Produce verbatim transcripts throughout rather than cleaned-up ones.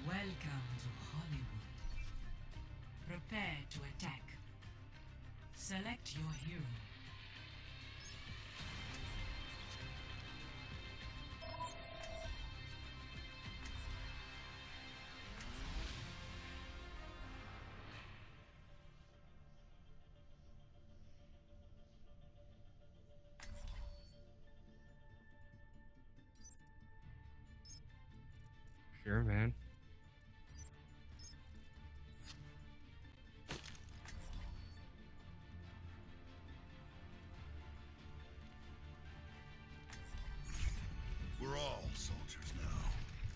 Welcome to Hollywood. Prepare to attack. Select your hero. Sure, man. We're all soldiers now.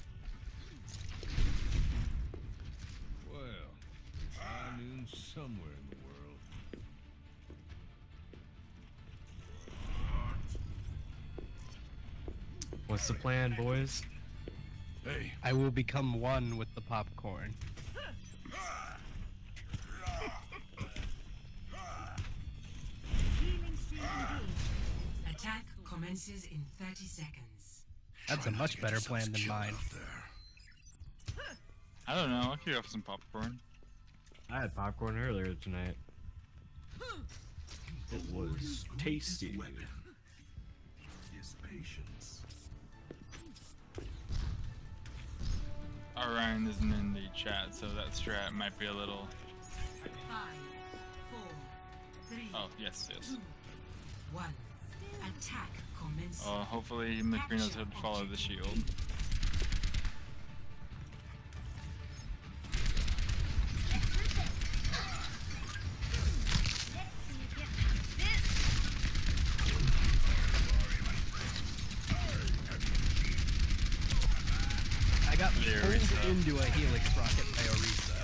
Well, high noon somewhere in the world. What's the plan, boys? Hey. I will become one with the popcorn. Attack commences in thirty seconds. That's a much better plan than mine. I don't know. I could have some popcorn. I had popcorn earlier tonight. It was tasty. Is patience. Orion isn't in the chat, so that strat might be a little. Five, four, three, Oh, yes, yes. two, one. Attack commences. Uh, hopefully, McCree knows how to follow the shield. I got There pulled is, uh, into a Helix rocket by Orisa.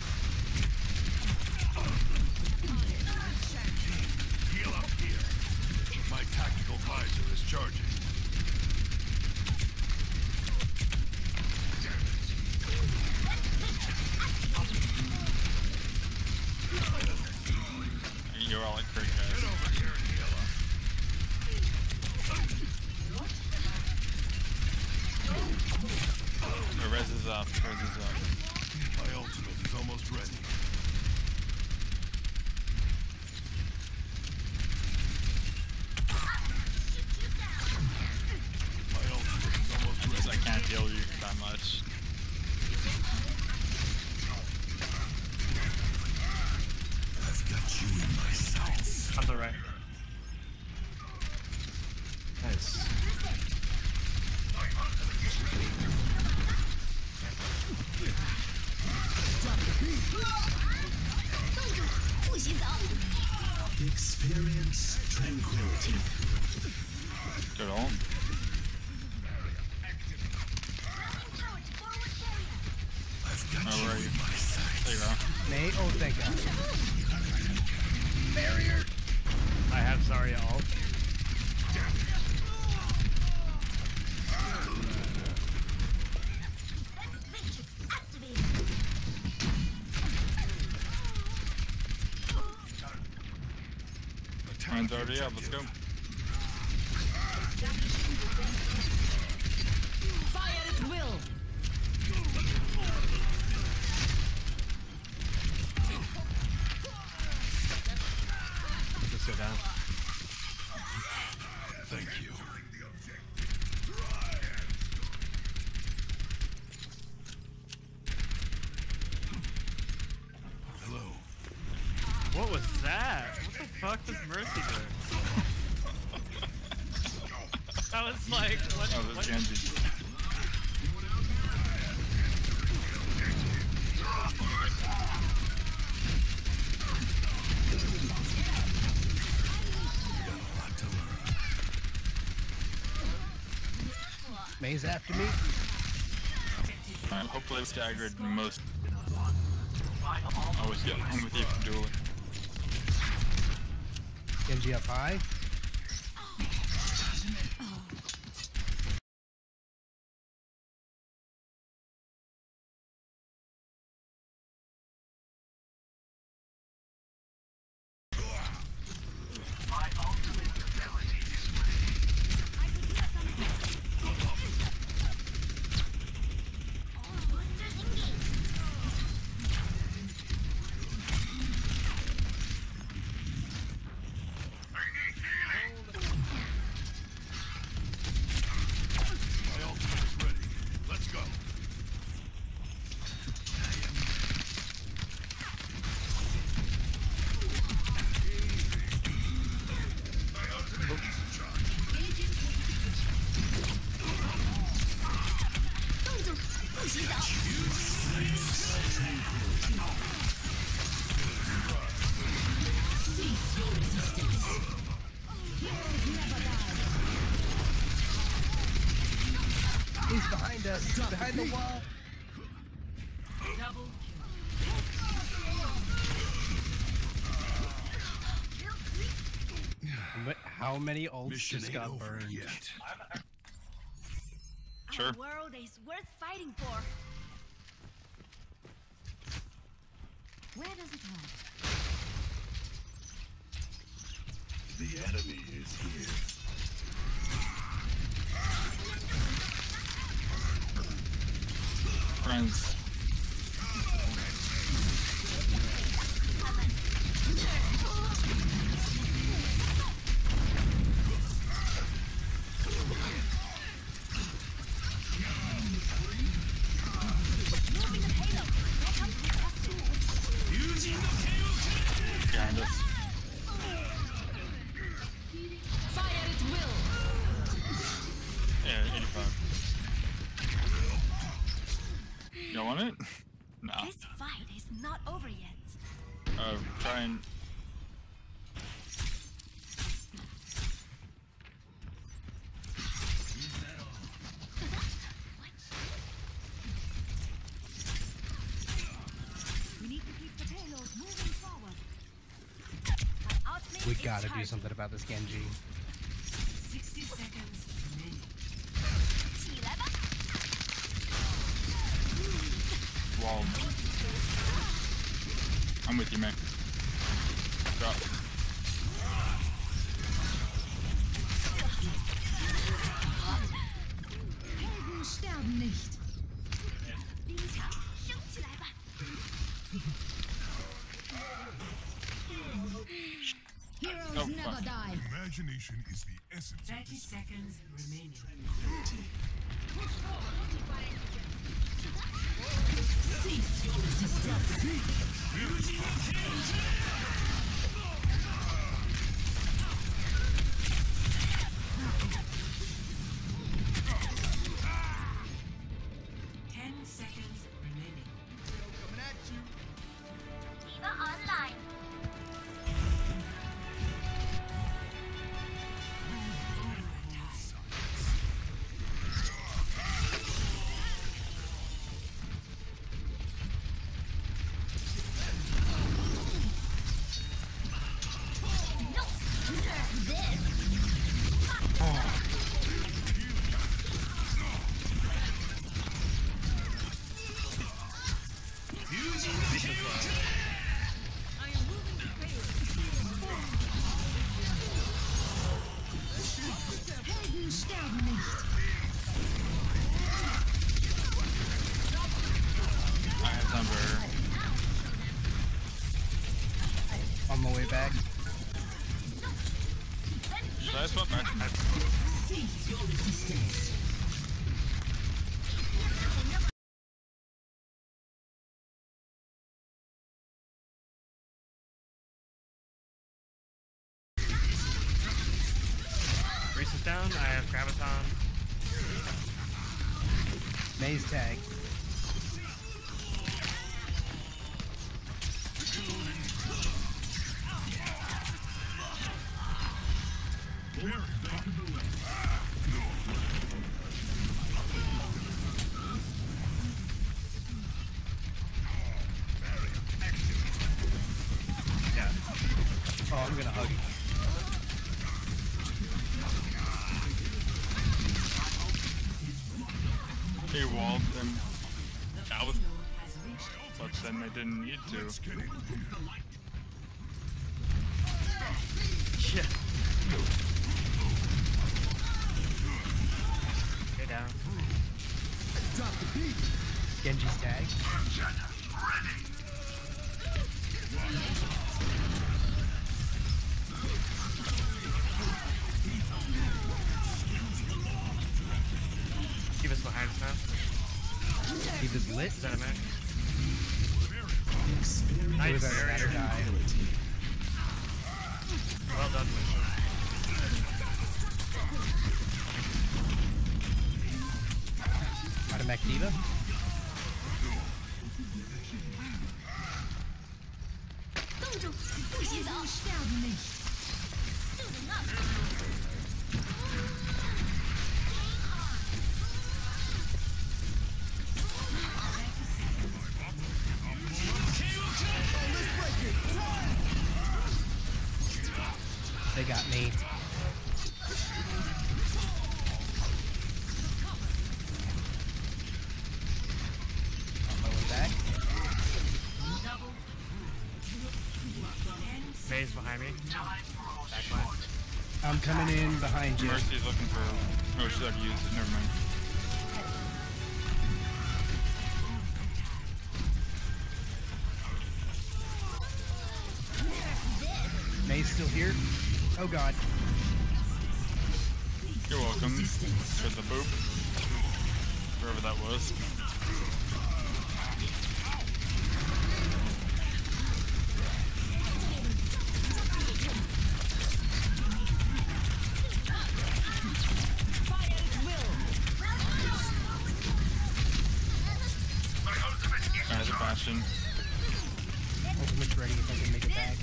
Heal up here. My tactical visor is charging. You're all like crazy Get guys. over here and heal up. The res is up. Res is up. My ultimate is almost ready. My ultimate is almost Because ready. I can't heal you that much. I've got you in my sights. On the right. Nice. Experience tranquility. Good on. I've got Oh, you where are you? in my sights. There you go. Nate? Oh, thank God. I have Zarya ult. Mine's already up. Let's go. Fire at will. Just go down. Thank you. Hello. What was that? What the fuck does Mercy do? That was like, what? Oh, there's what? Genji. May's after me. Alright, hopefully we staggered most. Always get hung with you for dueling. Genji up high. He's behind us. He's behind the wall. Double But how many ults Mission just ain't got over burned? yet. Sure. Our world is worth fighting for. Where does it hurt? The enemy is here. Friends. Moving the payload. Welcome to be tested. Behind us. fire at will. Yeah, eighty-five. You want it? No. This fight is not over yet. Uh, try and. We need to keep the payload moving forward. My ultimate We is gotta do charging. something about this Genji. sixty seconds remaining. 起来吧。 Wall. I'm with you, man. Drop. Helden sterben nicht. 第一场，升起来吧。 Heroes Oh, never fuck. die. Imagination is the essence of thirty seconds remaining. Cease your resistance. Ten seconds remaining. Diva online. Helden sterben nicht. I have time for her. On my way back. Should I swap back? Cease your resistance. Reese is down. I have Graviton. Maze tag. Yeah. Oh, I'm gonna hug you. He walled them out, Has reached but then they didn't need to. Let's get it. Yeah. Stay down. Genji's tag. Keep us behind us now. Keep his lit. Is that a match? We Nice. better let her die. Well done, Winston. Out of Mech Diva. 冻住，不许走 sterben nicht. ！Suiting up。 They got me. I'm going back. Maze behind me. Backline. I'm coming in behind you. Mercy's looking for. Oh, she's already used it. Never mind. May's still here. Oh god. You're welcome for the boop. Wherever that was. There's a bastion. Ultimate's ready if I can make it back.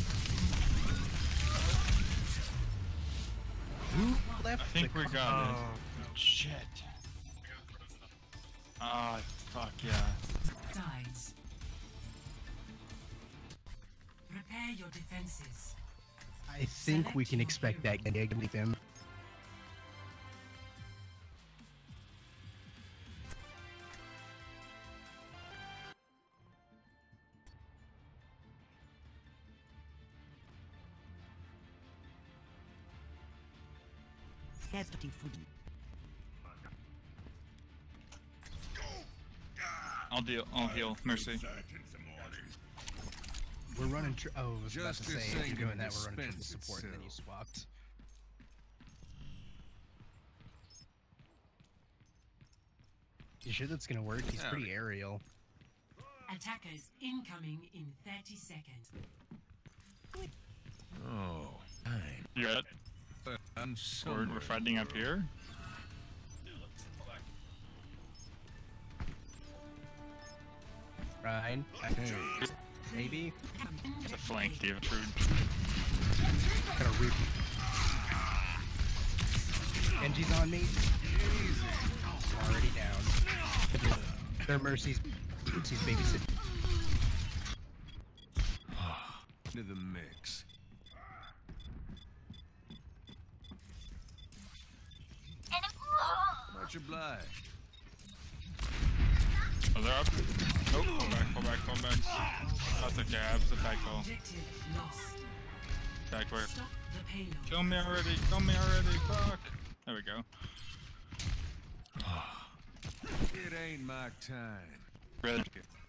Who left I think the we got it. Oh. Shit. Ah, fuck yeah. Dies. Prepare your defenses. I think we can expect that gig with him. I'll deal. I'll heal. Mercy. We're running. Tr oh, I was about to Justice say if ain't you're doing gonna that, we're running triple dispense support, and then you itself. swapped. You sure that's gonna work? He's pretty aerial. Attackers incoming in thirty seconds. Oh, fine. You got it? But I'm We're, somewhere. we're fighting up here. Ryan, Hey, maybe. It's a flank, Divatrude. Gotta root. Genji's on me. Already down. Their mercies. Mercy's babysitting. into the mix. Much obliged. Oh, they're up. Nope. Pull back. Pull back. Pull back. That's okay. I have the back call. Objective lost. Back where? Stop the payload. Kill me already. Kill me already. Fuck. There we go. It ain't my time. Ready.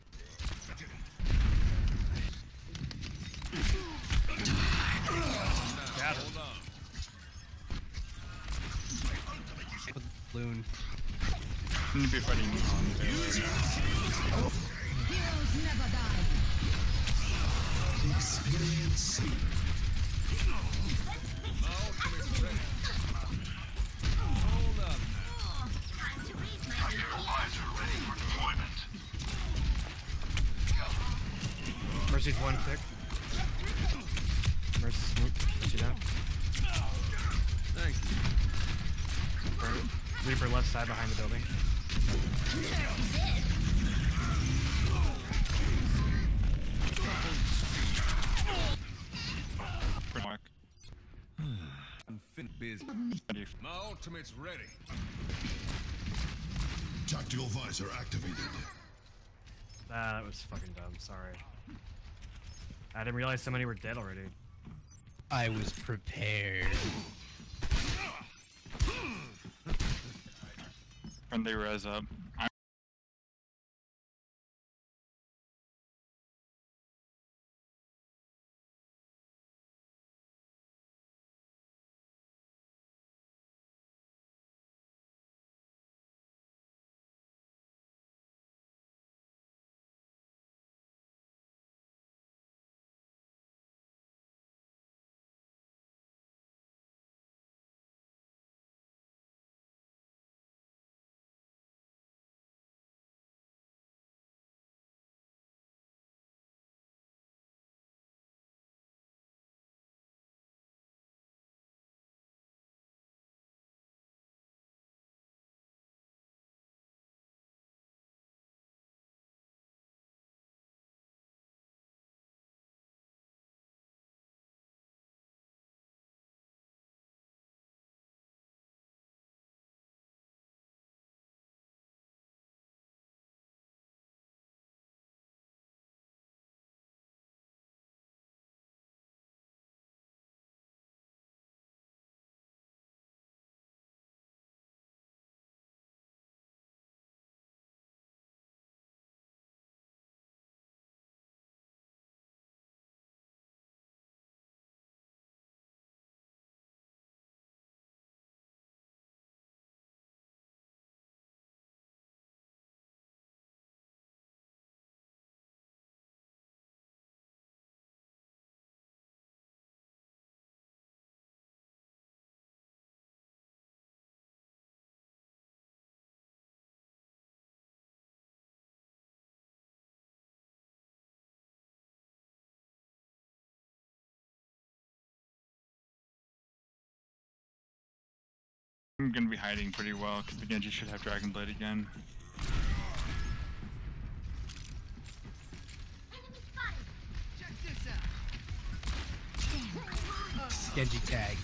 Got it. Hold on. Balloon. Need to be fighting on there. Heroes never die. My ultimate's ready. Hold up now. Time to read my Mercy's one tick. Mercy's Mercy down. Thank you. Reaper left side behind the building. Black. I'm fin busy. Ready. My ultimate's ready. Tactical visor activated. Ah, that was fucking dumb. Sorry. I didn't realize so many were dead already. I was prepared. When they res up. I'm gonna be hiding pretty well because the Genji should have Dragon Blade again. Genji tagged.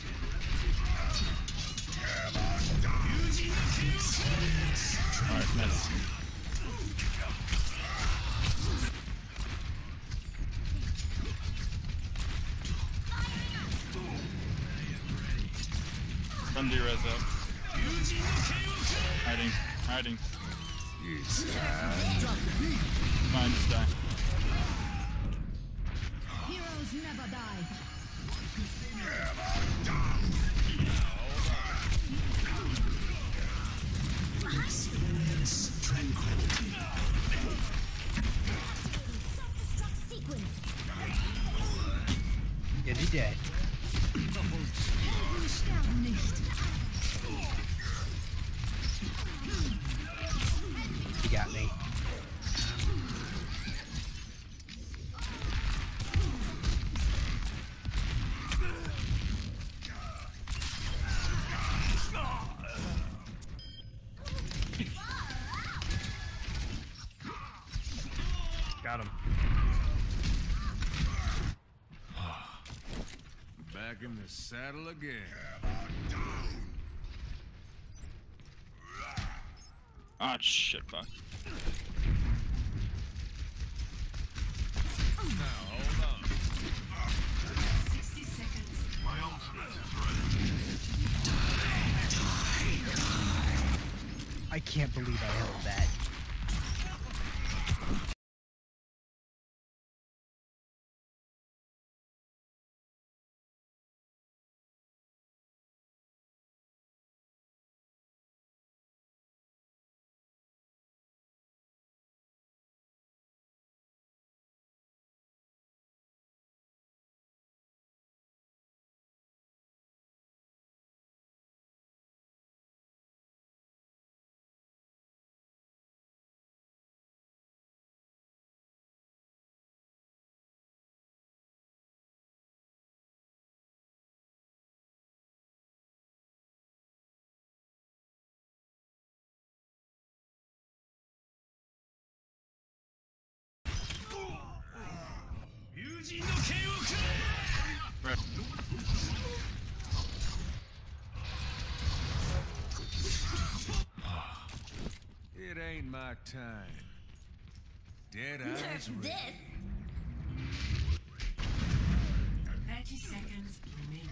Alright, nice. Run the res up. Hiding, hiding. Fine, just die. Heroes never die. Genji dead. Helden sterben nicht. He got me. Got him. Back in the saddle again. Ah, shit, fuck. Now, hold on. sixty seconds. My ultimate is ready. I can't believe I held that. Right. It ain't my time. Dead eyes ready. thirty seconds remaining.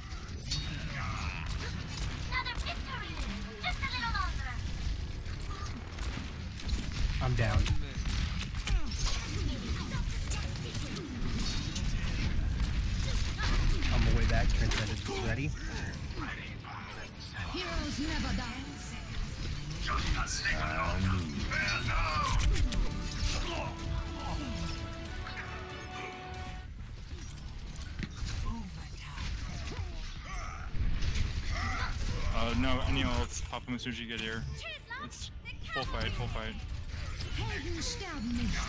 Another victory! Just a little longer. I'm down. On my way back, Transcendence is ready. Heroes never die. Uh, no, any ults. Papa Masuji, get here. It's full fight, full fight. Helden sterben nicht.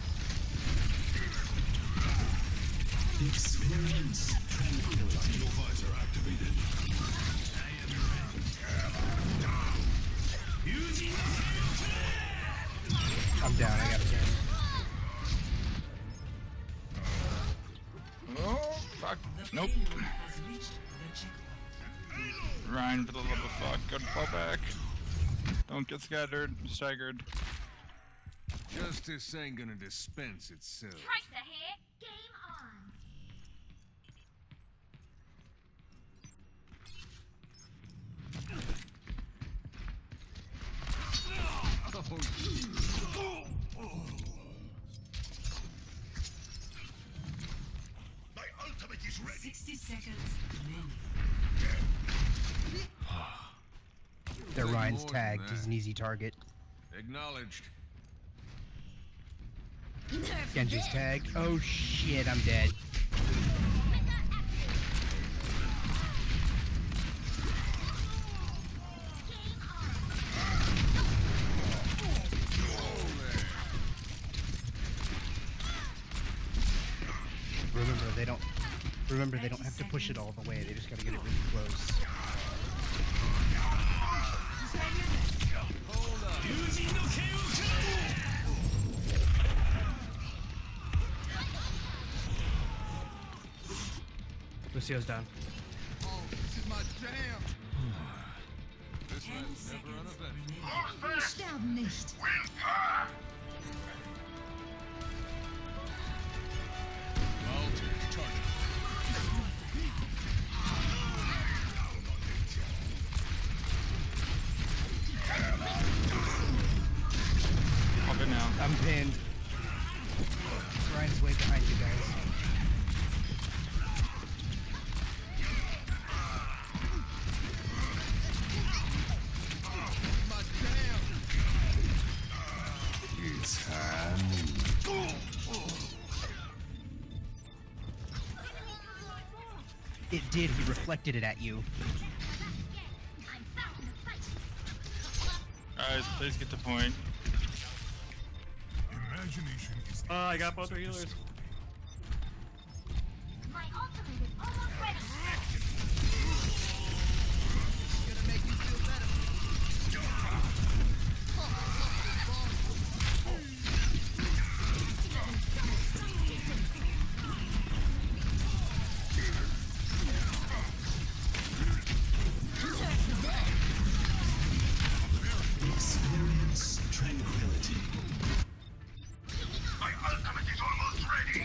Visor activated. I'm down, I got him. Oh, fuck. Nope. Has reached the checkpoint. Ryan, for the love of fuck, go fall back. Don't get scattered, staggered. Justice ain't gonna dispense itself. Tracer here. Game on. My ultimate is ready. sixty seconds remaining. They're Like Ryan's more than tagged. that. He's an easy target. Acknowledged. Nerf Genji's this. tagged. Oh shit, I'm dead. Remember, they don't. Remember, they don't have to push it all the way. They just gotta get it really close. Lucio's down. Oh, this is my jam. This Ten man's never seconds uneventful. remaining. Sterben nicht. Ultimate charge. Pop it now. I'm pinned. Ryan's way behind you guys. My jam. It's time. It did. He reflected it at you. Guys, please get the point. Imagination is Oh, I got both our healers. My ultimate is almost ready. gonna make you feel better. Experience tranquility. My ultimate is almost ready.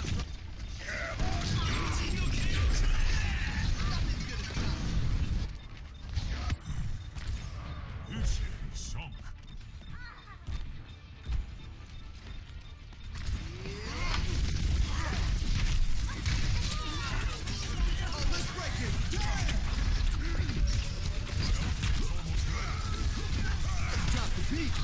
This is sunk. Oh, let's break it. Drop the beat.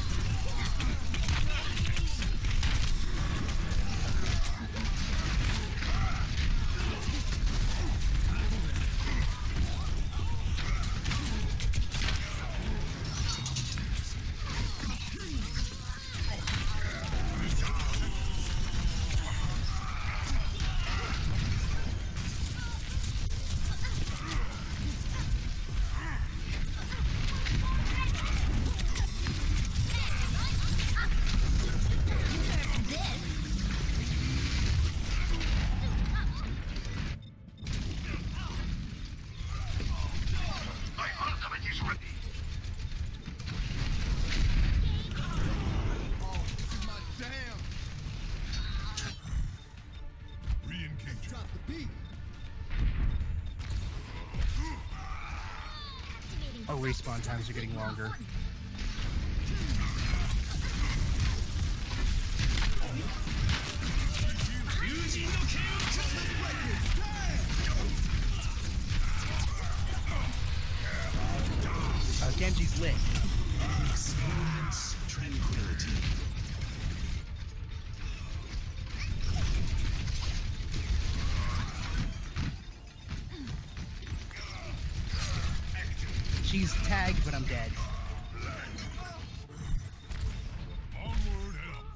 My ultimate is ready. Oh, this is my jam. Re-engage. Drop the beat. Our respawn times are getting longer. Uh, Genji's lit. Experience tranquility. She's tagged, but I'm dead. Onward and upward.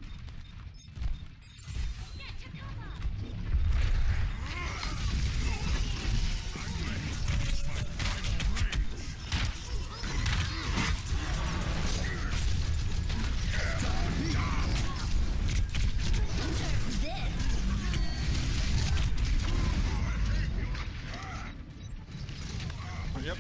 Yep.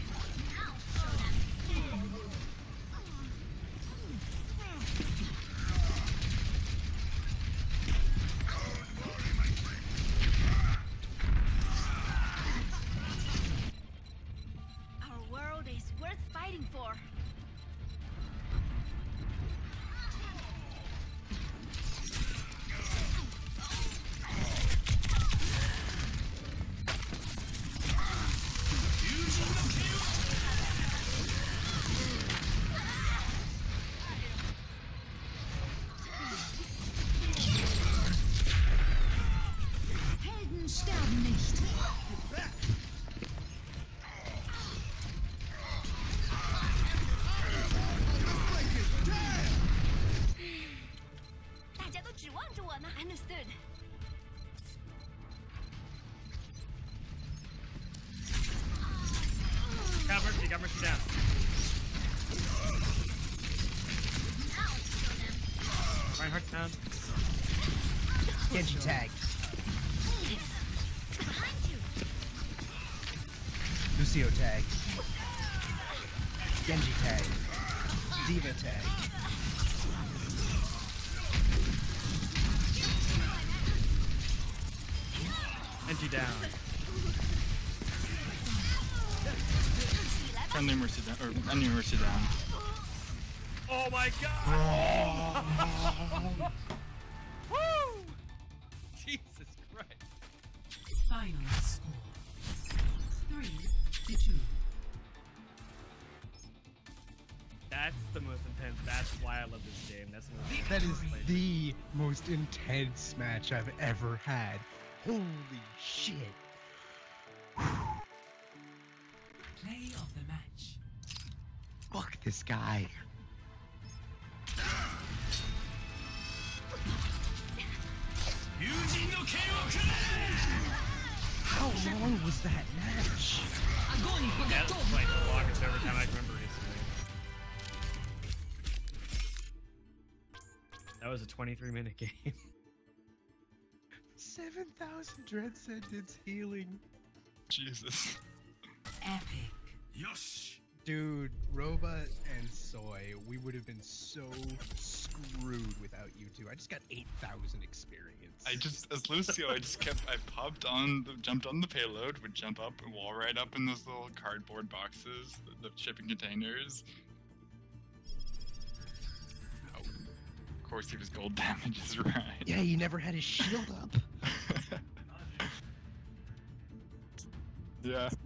Our world is worth fighting for. Helden sterben nicht. Understood. Got Mercy, got Mercy down. Reinhardt down. Genji tagged. Behind you. Lucio tag. Genji tag. Diva tag. Genji down. Friendly Mercy down, or enemy Mercy down. Oh my god! Woo! Jesus Christ. Final score. Three to two. That's the most intense. That's why I love this game. That's the most That is intense. the most intense match I've ever had. Holy shit. Play of the match. Fuck this guy. How long was that match? That's like the longest overtime I can remember recently. That was a twenty-three minute game. seven thousand dread sentence healing. Jesus. Epic. Yosh! Dude, Robot and Soy, we would have been so screwed without you two. I just got eight thousand experience. I just, as Lucio, I just kept, I popped on, the, jumped on the payload, would jump up and wall right up in those little cardboard boxes, the, the shipping containers. Oh, of course he was gold damage is right. Yeah, he never had his shield up. Yeah.